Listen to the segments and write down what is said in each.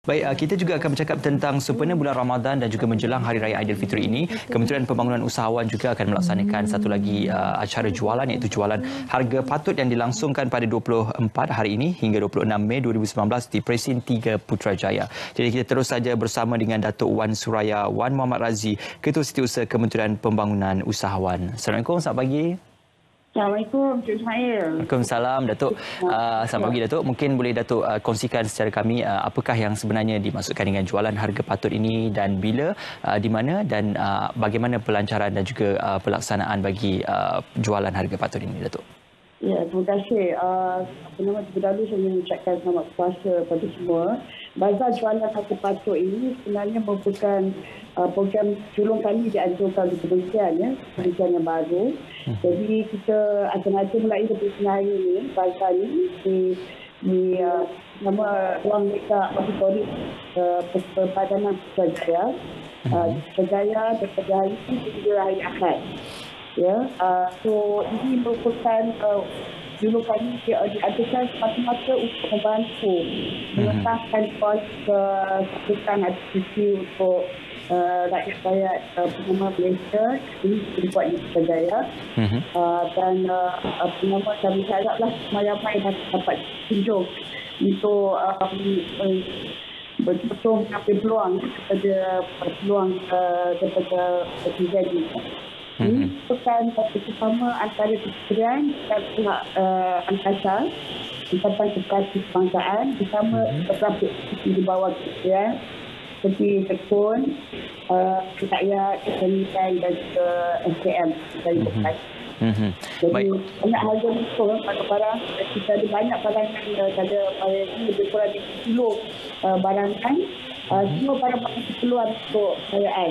Baik, kita juga akan bercakap tentang sempena bulan Ramadan dan juga menjelang Hari Raya Aidilfitri ini. Kementerian Pembangunan Usahawan juga akan melaksanakan satu lagi acara jualan, iaitu jualan harga patut yang dilangsungkan pada 24 hari ini hingga 26 Mei 2019 di Presin 3 Putrajaya. Jadi kita terus saja bersama dengan Datuk Wan Suraya Wan Muhammad Razzi, Ketua Setiausaha Kementerian Pembangunan Usahawan. Assalamualaikum, selamat pagi. Assalamualaikum, Cik Ismail. Waalaikumsalam, Datuk. Selamat pagi, Datuk. Mungkin boleh Datuk kongsikan secara kami apakah yang sebenarnya dimaksudkan dengan jualan harga patut ini dan bila, di mana dan bagaimana pelancaran dan juga pelaksanaan bagi jualan harga patut ini, Datuk? Ya, terima kasih. Pertama dahulu saya ingin mengucapkan selamat puasa kepada semua. Bazar jualan harga patut ini sebenarnya merupakan program sulung kami dianjurkan oleh Kementerian, ya, Kementerian yang baru. Jadi kita akan ada mulai dari hari ini, bazar ini di nama ruang mereka auditori Perpadanan Putrajaya. Putrajaya daripada hari ini hingga hari Ahad. Ya, so ini merupakan dulu kami diadakan semata-mata untuk membantu mengesahkan keputusan aktiviti untuk rakyat-rakyat pengguna Malaysia ini dibuat di Putrajaya. Dan pengguna kami haraplah ramai-ramai dapat kunjung untuk betul-betul mengambil peluang kepada peluang daripada terjadi. Ini merupakan bersama antara Kementerian dan pihak Angkasa, Ikatan Koperasi Kebangsaan bersama beberapa institusi di bawah Kementerian seperti Tekun, Rakyat, Pendidikan dan juga SKM dari Koperasi. Jadi banyak harga betul barang-barang. Kita ada banyak barangan, ada lebih kurang 10 barangan. Semua barang-barang keperluan untuk perayaan.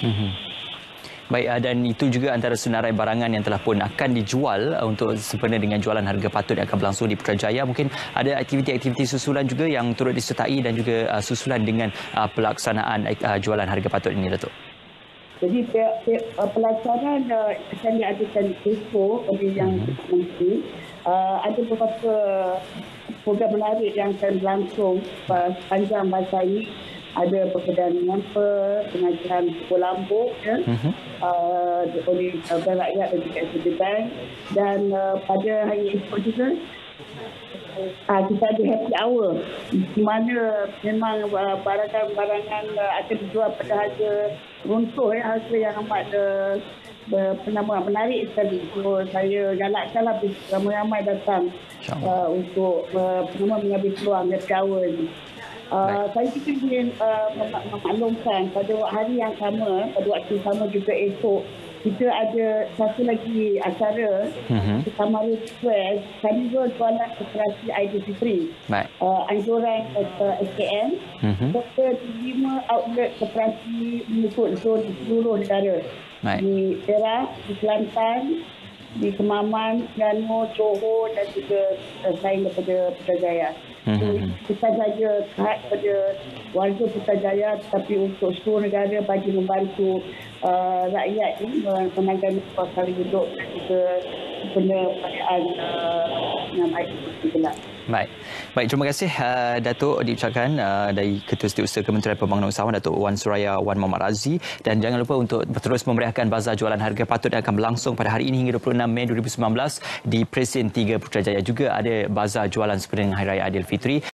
Baik, dan itu juga antara senarai barangan yang telah pun akan dijual untuk sempena dengan jualan harga patut yang akan berlangsung di Putrajaya. Mungkin ada aktiviti-aktiviti susulan juga yang turut disertai dan juga susulan dengan pelaksanaan jualan harga patut ini, Datuk. Jadi pelaksanaan akan diadakan besok oleh yang menteri. Ada beberapa program menarik yang akan berlangsung sepanjang masa ini. Ada perbedaan menyampel, pengajaran pukul lambuk oleh rakyat dan juga SDB. Dan pada hari esok juga, kita ada happy hour di mana memang barangan-barangan akan dijual pada harga runtuh, harga yang amat menarik sekali. So, saya galakkanlah ramai-ramai datang untuk mengambil peluang happy hour ini. Saya juga ingin memaklumkan pada hari yang sama, pada waktu yang sama juga esok, kita ada satu lagi acara di Samaru Square, Sambil Jualan Koperasi Aidilfitri. Anjuran SKM, serta 5 outlet koperasi mengikut zon di seluruh negara. Di Perak, di Kelantan, di Kemaman, Terengganu, Johor dan juga selain daripada Putrajaya. Bukan saja khas pada warga Putrajaya tetapi untuk seluruh negara bagi membantu rakyat ini menangani kos hidup dan juga benda perayaan dengan baik. Baik, terima kasih Datuk diucapkan dari Ketua Setiausaha Kementerian Pembangunan Usahawan, Datuk Wan Suraya Wan Muhammad Razzi. Dan jangan lupa untuk terus memeriahkan bazar jualan harga patut yang akan berlangsung pada hari ini hingga 26 Mei 2019 di Presin 3 Putrajaya. Juga ada bazar jualan sempena Hari Raya Aidilfitri.